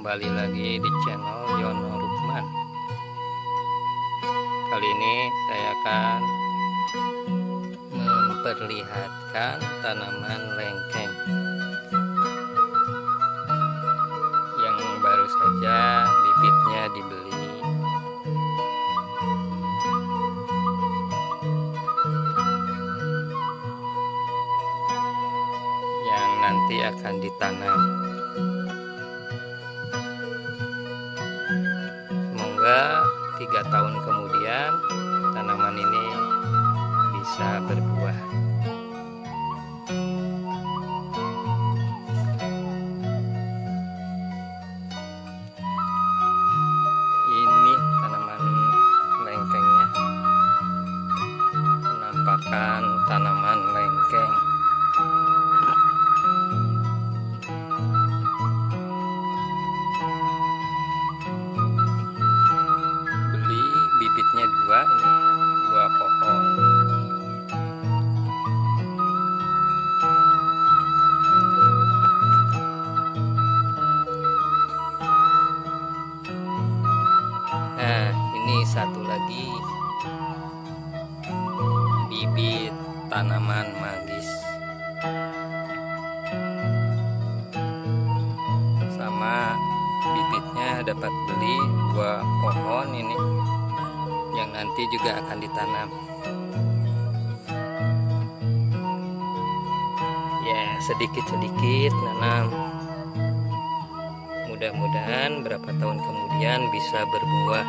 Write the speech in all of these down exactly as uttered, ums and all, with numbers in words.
kembali lagi di channel Yono Rukman. Kali ini saya akan memperlihatkan tanaman lengkeng yang baru saja bibitnya dibeli. Yang nanti akan ditanam. Semoga tiga tahun kemudian tanaman ini bisa berbuah. Ini tanaman lengkengnya, penampakan tanaman lengkeng. Bibitnya dua, ini dua pohon. Nah, ini satu lagi bibit tanaman manggis. Sama bibitnya dapat beli dua pohon ini yang nanti juga akan ditanam. Ya, sedikit-sedikit nanam. Mudah-mudahan berapa tahun kemudian bisa berbuah.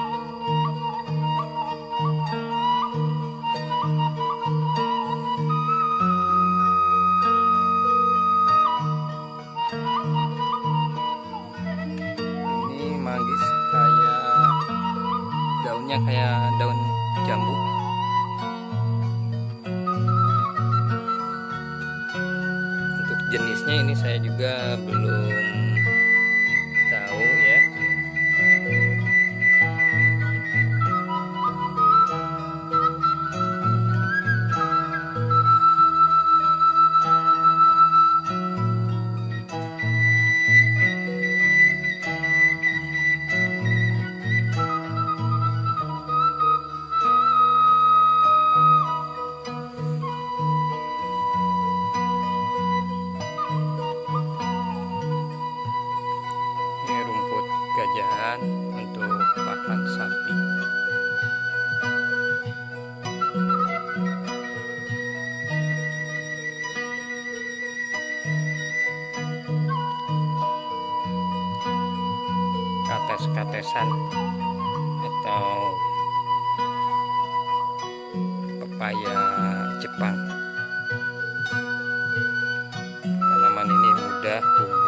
Ini manggis kayak daunnya kayak daun jambu. Untuk jenisnya ini saya juga belum tahu ya. Gajahan untuk pakan sapi. Kates-katesan atau pepaya Jepang. Tanaman ini mudah tumbuh.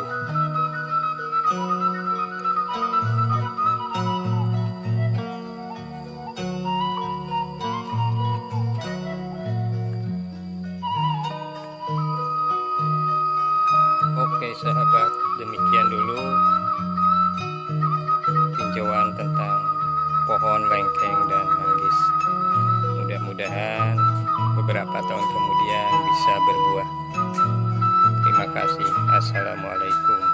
Oke sahabat, demikian dulu tinjauan tentang pohon lengkeng dan manggis. Mudah-mudahan beberapa tahun kemudian bisa berbuah. Terima kasih. Assalamualaikum.